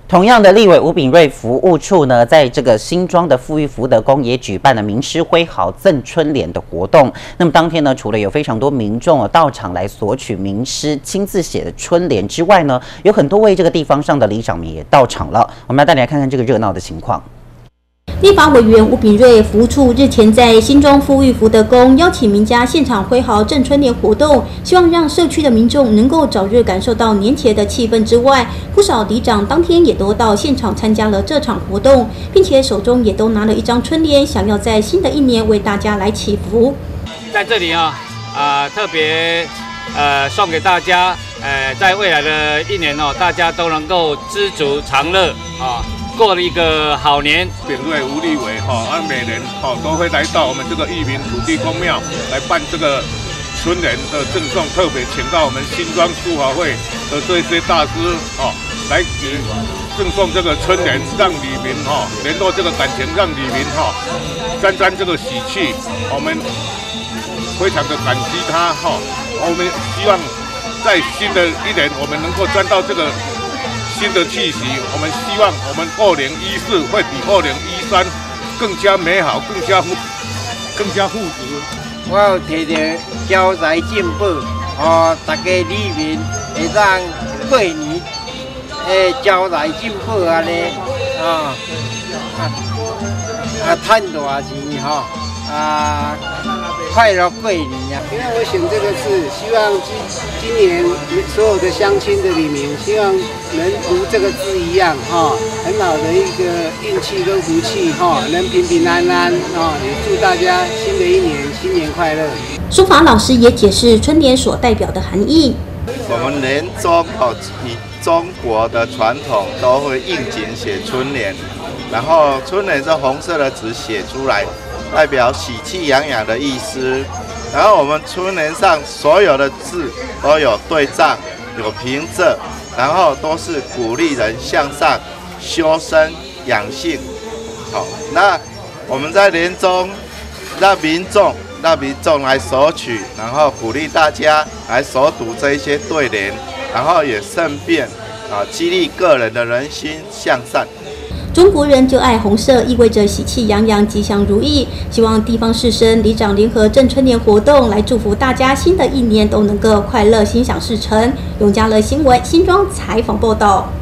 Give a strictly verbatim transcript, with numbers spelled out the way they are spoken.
同样的，立委吴秉叡服务处呢，在这个新庄的富裕福德宫也举办了名师挥毫赠春联的活动。那么当天呢，除了有非常多民众哦到场来索取名师亲自写的春联之外呢，有很多位这个地方上的里长们也到场了。我们要带你来看看这个热闹的情况。 立法委员吴秉叡服务处日前在新庄富裕福德宫邀请名家现场挥毫赠春联活动，希望让社区的民众能够早日感受到年节的气氛之外，不少里长当天也都到现场参加了这场活动，并且手中也都拿了一张春联，想要在新的一年为大家来祈福。在这里啊，啊、呃、特别呃送给大家，呃，在未来的一年哦，大家都能够知足常乐啊。 过了一个好年， 秉叡吴立委哈，啊每年哈都会来到我们这个裕民土地公庙来办这个春联的赠送，特别请到我们新庄书法会的这些大师哈来赠送这个春联，让里民哈联络这个感情，让里民哈沾沾这个喜气。我们非常的感激他哈，我们希望在新的一年我们能够沾到这个。 新的气息，我们希望我们二零一四会比二零一三更加美好，更加富，更加富足。 我要提着招财进宝，哦，大家里面会当过年，诶，招财进宝安尼，啊啊啊，赚大钱哈，啊，快乐过年呀！ 因为我选这个字，希望今今年所有的乡亲的里民，希望。 能如这个字一样哈，很好的一个运气跟福气哈，能平平安安啊！也祝大家新的一年新年快乐。 书法老师也解释春联所代表的含义。 我们年中哦，以中国的传统都会应景写春联，然后春联是红色的纸写出来，代表喜气洋洋的意思。然后我们春联上所有的字都有对仗，有平仄。 然后都是鼓励人向上、修身养性。好，那我们在年中让民众、让民众来索取，然后鼓励大家来手读这一些对联，然后也顺便啊激励个人的人心向善。 中国人就爱红色，意味着喜气洋洋、吉祥如意。希望地方士绅、里长联合赠春联活动，来祝福大家新的一年都能够快乐、心想事成。永嘉乐新闻新庄采访报道。